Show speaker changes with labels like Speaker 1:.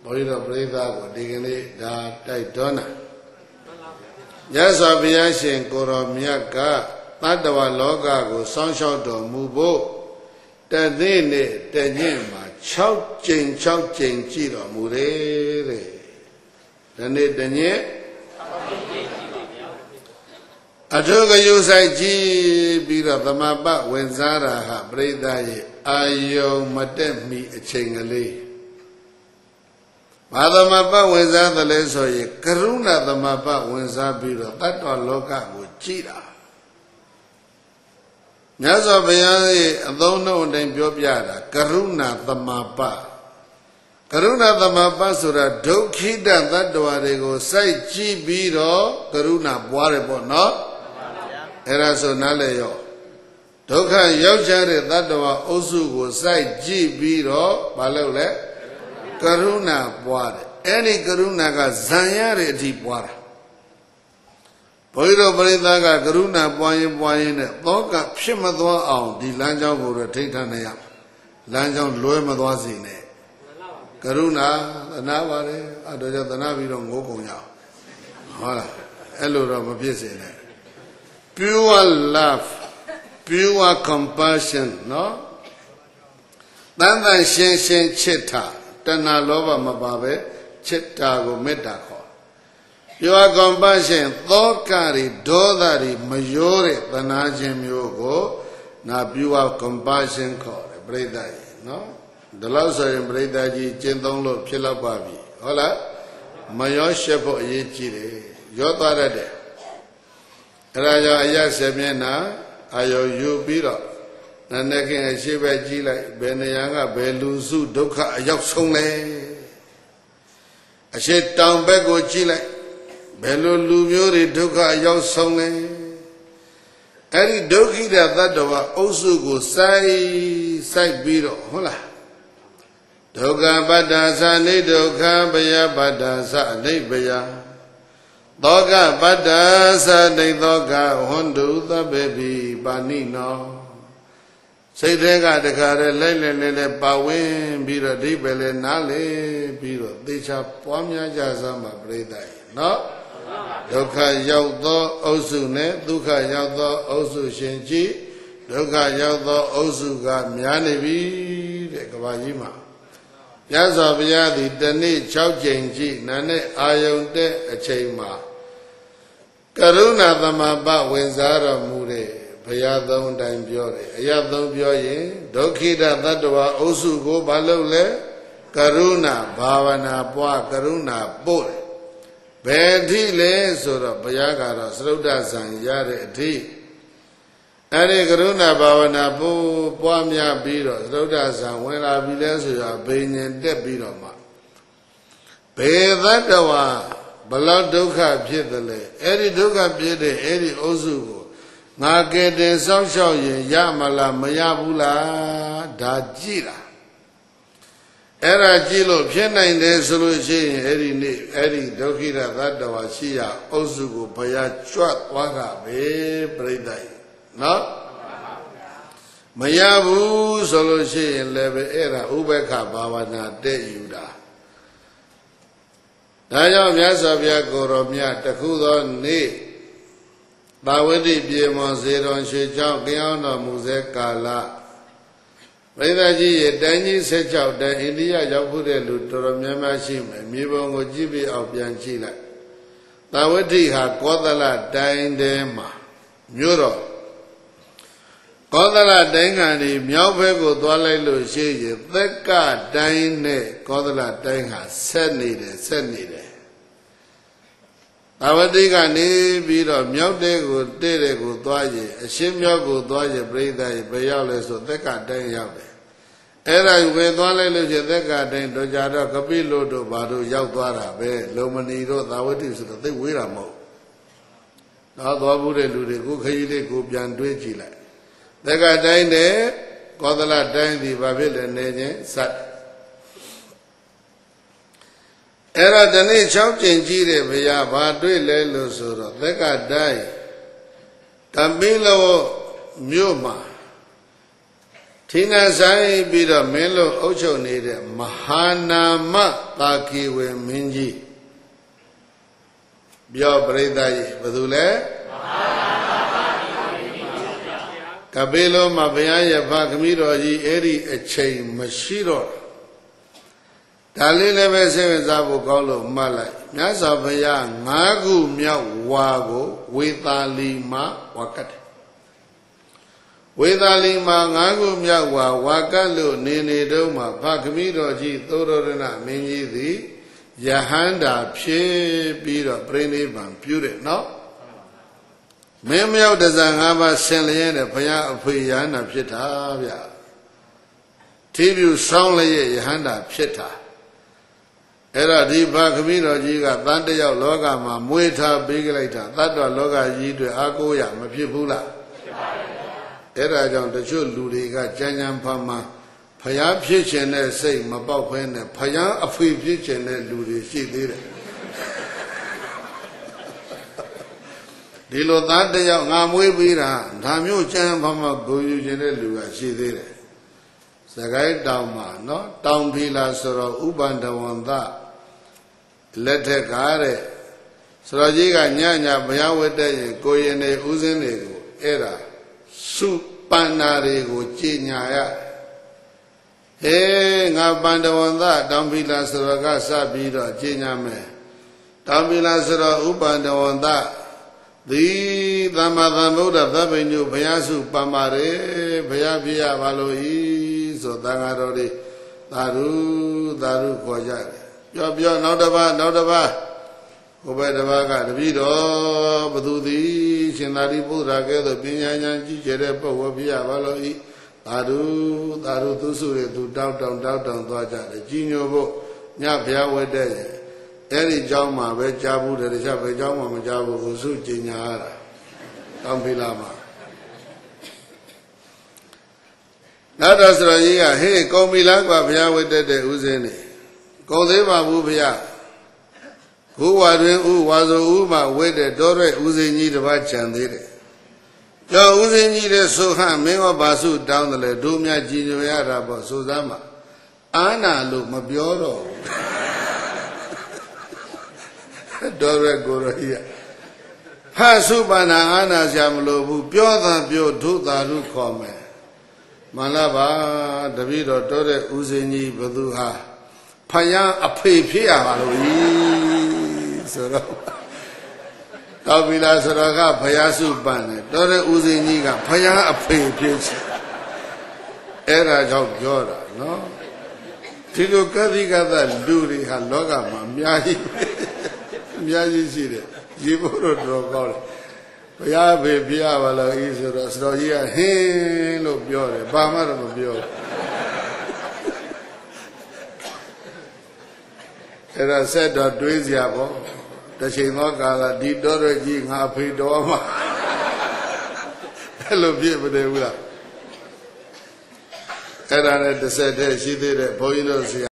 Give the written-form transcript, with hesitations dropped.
Speaker 1: ဘုရားပရိသတ်ကိုဒီကနေ့ဒါတိုက်တွန်းတာမြတ်စွာဘုရားရှင်ကိုရောမြတ်ကတတ္တဝလောကကိုစောင့်ရှောက်တော်မူဖို့တနေ့နဲ့တညမှာ6ကြိမ်6ကြိမ်ကြည့်တော်မူတယ်တဲ့ဒီနေ့တညအထုကယူဆိုင်ကြည့်ပြီးတော့သမပဝင်စားတာဟာပရိသတ်ရဲ့အာယုံမတက်မီအချိန်ကလေးဘာသမပဝင်စားသလဲဆိုရင်ကရုဏာသမပဝင်စားပြီးတော့တတ္တဝလောကကိုကြည့်တာမြတ်စွာဘုရားရဲ့အသုံးနှုန်းအတိုင်းပြောပြတာကရုဏာသမပကရုဏာသမပဆိုတာဒုက္ခိတသတ္တဝါတွေကိုစိုက်ကြည့်ပြီးတော့ကရုဏာပွားတယ်ပေါ့နော်အဲ့ဒါဆိုနားလည်ရောဒုက္ခရောက်ကြတဲ့သတ္တဝါအုပ်စုကိုစိုက်ကြည့်ပြီးတော့မလုပ်လဲကရုဏာပွားတယ်အဲ့ဒီကရုဏာကဇံရတဲ့အထိပွားတာဘုရားတော်ပရိသတ်ကကရုဏာပွားရင်နဲ့သောကဖြစ်မသွားအောင်ဒီလမ်းကြောင်းကိုတော့ထိန်းထားနေရလမ်းကြောင်းလွဲမသွားစေနဲ့ကရုဏာသနာပါတယ်အဲ့ဒါကြောင့်သနာပြီးတော့ငိုးကုန်ရအောင်ဟုတ်လားအဲ့လိုတော့မဖြစ်စေနဲ့ pure love pure compassion နော်တန်တန်ရှင်းရှင်းချစ်တာတဏှာလောဘမပါပဲချစ်တာကိုမေတ္တာခေါ် pure compassion သောကတွေဒေါသတွေမရောတဲ့သနာခြင်းမျိုးကိုနာ pure compassion ခေါ်တယ်ပြိဿကြီးနော်ဒီလောက်ဆိုရင်ပြိဿကြီးကျင့်သုံးလို့ဖြစ်တော့ပါပြီဟုတ်လားမရောရှက်ဖို့အရေးကြီးတယ်ရောသွားတတ်တယ်အဲ့ဒါကြောင့်အရဆက်မျက်နှာအာယုယူပြီးတော့နာနဲ့ခင်အရှိပဲကြည့်လိုက်ဘယ်နေရာကဘယ်လူစုဒုက္ခအရောက်ဆုံးလဲအရှိတောင်ဘက်ကိုကြည့်လိုက်ဘယ်လိုလူမျိုးတွေဒုက္ခအရောက်ဆုံးလဲအဲ့ဒီဒုက္ခိတသတ္တဝါအုပ်စုကိုစိုက်ပြီးတော့ဟုတ်လားဒုက္ခပတ္တာသနိဒုက္ခဘယပတ္တာသအနိဗယသောကပတ္တာသနိသောကဟွန်တုသဗ္ဗေပိပါဏိနောစိတ်ထဲကတခါတည်းလဲပါဝင်ပြီးတော့ဒီပဲလဲနားလေပြီးတော့သေချာပွားများကြစမ်းပါပြိဿကြီးနော်ဒုက္ခရောက်သောအုပ်စုနဲ့ဒုက္ခရောက်သောအုပ်စုရှင်ကြည်ဒုက္ခရောက်သောအုပ်စုကများနေပြီတဲ့ကဘာကြီးမှာမြတ်စွာဘုရားသည်တနေ့6ကြိမ်ကြည့်နာနဲ့အာယုန်တဲ့အချိန်မှာကရုဏာသမပဝင်စားတော်မူတဲ့ဘုရားသုံးတိုင်းပြောတယ်အရာသုံးပြောရင်ဒုက္ခိတသတ္တဝါအုပ်စုကိုဘာလုပ်လဲကရုဏာဘာဝနာပွားကရုဏာပို့တယ်ဘယ်အထိလဲဆိုတော့ဘုရားကတော့သရုဒ္ဓဇံရတဲ့အထိအဲ့ဒီကရုဏာဘာဝနာပို့ပွားများပြီးတော့သရုဒ္ဓဇံဝင်လာပြီလဲဆိုတော့ဘိညာဉ်တက်ပြီးတော့မှဘေသတ္တဝါဘလောက်ဒုက္ခဖြစ်တယ်လဲအဲ့ဒီဒုက္ခဖြစ်တဲ့အဲ့ဒီအုပ်စုကိုငါကဲတင်စောင့်ရှောက်ရင်ရမလားမရဘူးလားဒါကြည့်တာအဲ့ဒါကြည့်လို့ဖြစ်နိုင်တယ်ဆိုလို့ရှိရင်အဲ့ဒီနေ့အဲ့ဒီဒုက္ခိတသတ္တဝါရှိရအုပ်စုကိုဘုရားကြွသွားတာပဲပြိဿကြီးနော်မရဘူးဆိုလို့ရှိရင်လည်းပဲအဲ့ဒါဥပ္ပခဘာဝနာတဲ့ယူတာဒါကြောင့်မြတ်စွာဘုရားကိုယ်တော်မြတ်တခုသောနေ့သာဝတိပြေမောဇေတော်ရွှေချောင်းကြောင်းတော်မူစေကာလပရိသတ်ကြီးရဲ့တိုင်းကြီး16တိုင်းအိန္ဒိယရောက်ဖို့တဲ့လူတော်တော်များများရှိမယ်မြေပုံကိုကြည့်ပြီးအောင်ပြန်ကြည့်လိုက်သာဝတိဟာကောသလတိုင်းထဲမှာမြို့တော်ကောသလတိုင်းကနေမြောက်ဘက်ကိုသွားလိုက်လို့ရှိရင်သက္ကတိုင်းနဲ့ကောသလတိုင်းဟာဆက်နေတယ်သာဝတိကနေပြီးတော့မြောက်တဲ့ကိုတဲ့တဲ့ကိုသွားရင်အရှင်းမြောက်ကိုသွားရင်ပြိဿရေဘယ်ရောက်လဲဆိုသက္ကတိုင်းရောက်တယ်အဲ့ဒါကိုပဲသွားလိုက်လို့ရှိရင်သက္ကတိုင်းတော့ကြတော့ကပိလုတို့ဘာတို့ရောက်သွားတာပဲလုံမဏီတို့သာဝတိဆိုတော့သိဝေးတာမဟုတ်တော့သွားဘူးတဲ့လူတွေကိုခရီးလေးကိုပြန်တွေးကြည့်လိုက်သက္ကတိုင်းနဲ့ကောသလတိုင်းဒီဘာဖြစ်လဲနေချင်းစတ်အဲ့တော့ဒီနေ့6ကြိမ်ကြည့်တဲ့ဘုရားဘာတွေ့လဲလို့ဆိုတော့သက္ကတိုင်းတပိလောမြို့မှာထိနာဆိုင်ပြီးတော့မင်းတို့အုပ်ချုပ်နေတဲ့မဟာနာမသာကေဝေမင်းကြီးပြောပရိသတ်ကြီးဘယ်သူလဲကပေလောမှာဘုရားရဲ့ဖခမည်းတော်ကြီးအဲ့ဒီအချိန်မရှိတော့ဒါလေးလည်းပဲစိတ်ဝင်စားဖို့ကောင်းလို့မှတ်လိုက်မြတ်စွာဘုရား၅ခုမြောက်ဝါကိုဝေသာလီမှာဝါကတ်တယ်ဝေသာလီမှာ၅ခုမြောက်ဝါကတ်လို့နေတုန်းမှာဖခမည်းတော်ကြီးသောရဏမင်းကြီးသည်ယဟန္တာဖြစ်ပြီးတော့ပြိဋိဘံပြုတယ်နော်မင်းမြောက်တဇံ၅ပါးဆင်လျက်တဲ့ဘုရားအဖေယဟန္တာဖြစ်တာဗျထိပြုဆောင်းလျက်ယဟန္တာဖြစ်တာအဲ့ဒါဒီဖခမည်းတော်ကြီးကတန်တယောက်လောကမှာမွေးထားပေးကြလိုက်တာတတ္တဝလောကကြီးတွေအားကိုးရမဖြစ်ဘူးလားဖြစ်ပါရဲ့အဲ့ဒါကြောင့်တချို့လူတွေကကြမ်းကြမ်းဖမ်းမှဖယားဖြစ်ခြင်းတဲ့စိတ်မပေါက်ဖဲနဲ့ဖယားအဖေဖြစ်ခြင်းတဲ့လူတွေရှိသေးတယ်ဒီလိုသားတယောက်ငါမွေးပြီးတာဒါမျိုးကြမ်းဖမ်းမှဂုဏ်ယူခြင်းတဲ့လူကရှိသေးတယ်စကိုင်းတောင်မှာနော်တောင်ဖီလာဆိုတော့ဥပန္ဒဝန္တလက်ထက်ကတဲ့ဆိုတော့ကြီးကညဘုရားဝတ်တဲ့ရင်ကိုရင်တွေဥစဉ်တွေကိုအဲ့ဒါစုပန္နာတွေကိုကြည်ညာရဟေးငါပန္ဒဝန္တတောင်ဖီလာဆိုတော့ကစပြီးတော့ကြည်ညာမယ်တောင်ဖီလာဆိုတော့ဥပန္ဒဝန္တဒီသမ္မာသမ္ဗုဒ္ဓသဗ္ဗညုဘုရားစုပမ္ပါရေဘုရားပြရပါလို့ဤဆိုသံဃာတော်တွေသာဓုသာဓုခေါ်ကြတယ်ပြောနောက်တစ်ပါးဟိုဘက်တစ်ပါးကတပည့်တော်ဘသူသည်ရှင်သာရိပုတ္တရာကဲ့သို့ပညာဉာဏ်ကြီးကျယ်တဲ့ပုဂ္ဂိုလ်ပြရပါလို့ဤသာဓုသူစုတွေသူတောင်းသွားကြတယ်ကြီးညိုဖို့ညဘုရားဝတ်တဲ့အဲ့ဒီเจ้าမှာပဲကြားဘူးတယ်တခြားဘယ်เจ้าမှမကြားဘူးဘုစုကျင်ညာရတာတောင်းဖိလာမှာနောက်တော့ဆိုကြီးကဟေးကုံပြီလားကွာဘုရားဝတ်တဲ့ဥစဉ်နေကုံသေးပါဘူးဘုရားဘုဝါတွင်ဥဝါဆိုဥမှာဝတ်တဲ့တောရဲဥစဉ်ကြီးတစ်ပါးခြံသေးတယ်ကျော်ဥစဉ်ကြီးတဲ့ဆိုဟမင်းကဘာစုတောင်းတယ်လေတို့မြကြည်ညိုရတာပေါ့ဆိုစမ်းမှာအာနာလို့မပြောတော့တော်ရဲကိုရဟိယဟာစုပန္နာအာနာဆရာမလို့ဘူးပြောတာပြောဒုသာဓုခေါ်မယ်မှန်လားပါတပည့်တော်တော်တဲ့ဥစဉ်ကြီးဘသူဟာဖယားအဖေဖြစ်ရပါလို့ဤဆိုတော့တော်ပြီလားဆိုတော့ကဖယားစုပန်တယ်တော်တဲ့ဥစဉ်ကြီးကဖယားအဖေဖြစ်ချင်အဲ့ဒါကြောင့်ပြောတာနော်ဒီလိုကတိကသလူတွေဟာလောကမှာအများကြီးရှိတယ်ရေဖို့တော့တော်ကောင်းတယ်ဘုရားဖေပြရပါလို့ဤဆိုတော့စတော်ကြီးကဟင်းလို့ပြောတယ်ဘာမှတော့မပြောအဲ့ဒါဆက်တော့တွေးစရာပေါ့တစ်ချိန်သောကာလဒီတော်ရကြီးငါဖေတော်မှာအဲ့လိုဖြစ်မနေဘူးလားအဲ့ဒါနဲ့တစ်ဆက်တည်းရှိသေးတယ်ဘုန်းကြီးတို့ဆရာ